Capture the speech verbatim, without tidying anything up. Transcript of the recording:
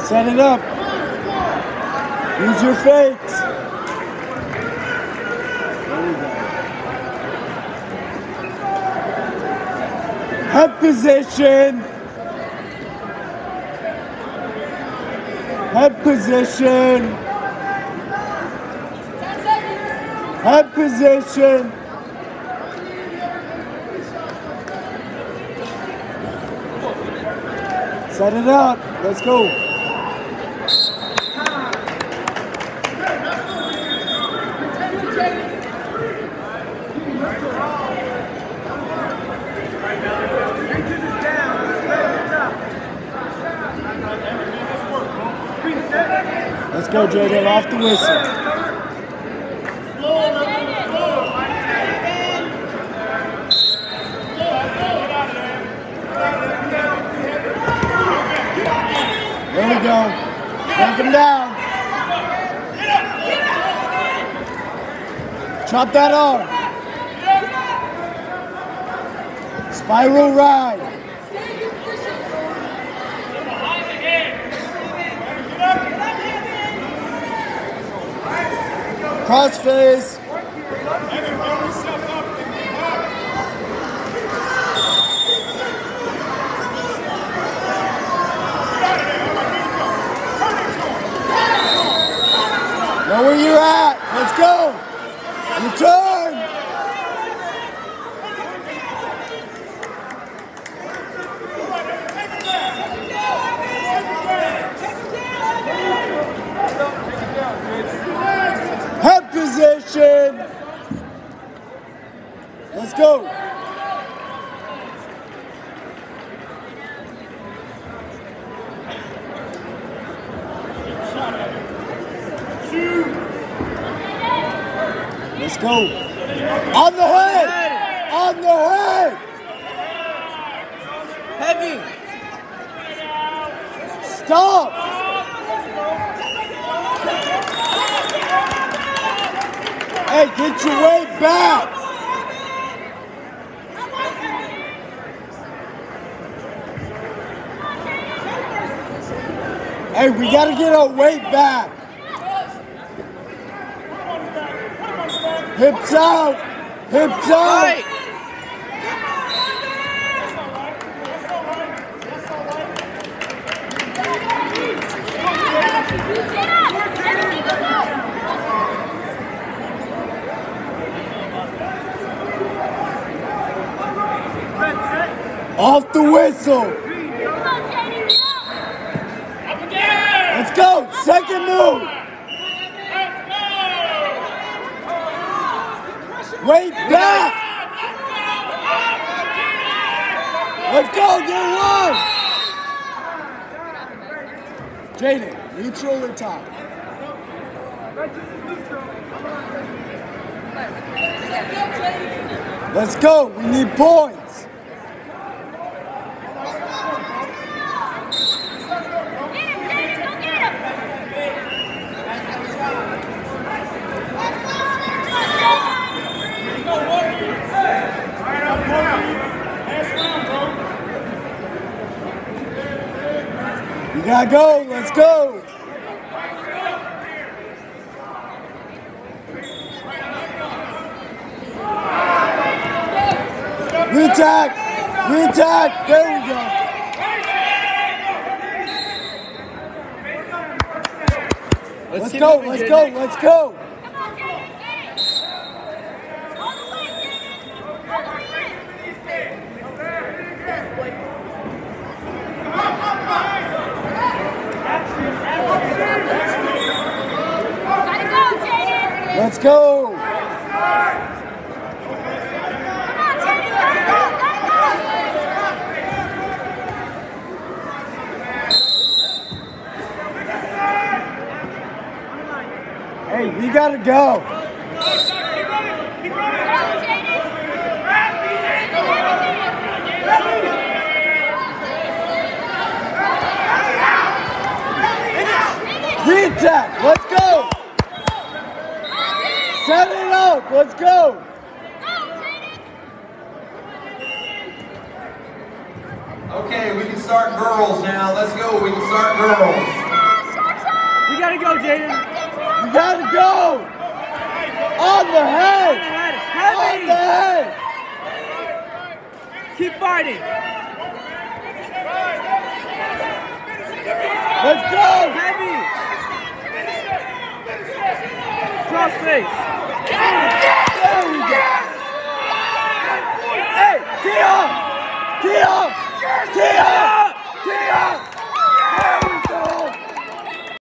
Set it up. Use your fakes. Head position. Head position. Head position. Set it up. Let's go. Let's go, Jaden, off the whistle. There we go. Break him down. Chop that arm. Spiral ride. Cross face. Know where you're at. Let's go. Return. Head position. Let's go. Let's go. On the head. On the head. Heavy. Stop. Hey, get your weight back. Hey, we got to get our weight back. Hips out. Hips out. Right. Off the whistle. Let's go. Second move. Weight back. Let's go. Get one. Jaden, neutral or top? Let's go. We need points. You gotta go, let's go. Re-attack, re-attack, there we go. Let's, let's go, let's go, let's go. Let's go! Hey, we gotta go! Re-attack! Let's go! Set it up! Let's go! Okay, we can start girls now. Let's go. We can start girls. gotta go, Jaden. You gotta go! On the head! On the head. Heavy! On the head! Keep fighting. Let's go! Heavy! Cross face. There we go! Hey! Tee up! Tee up! Tee up!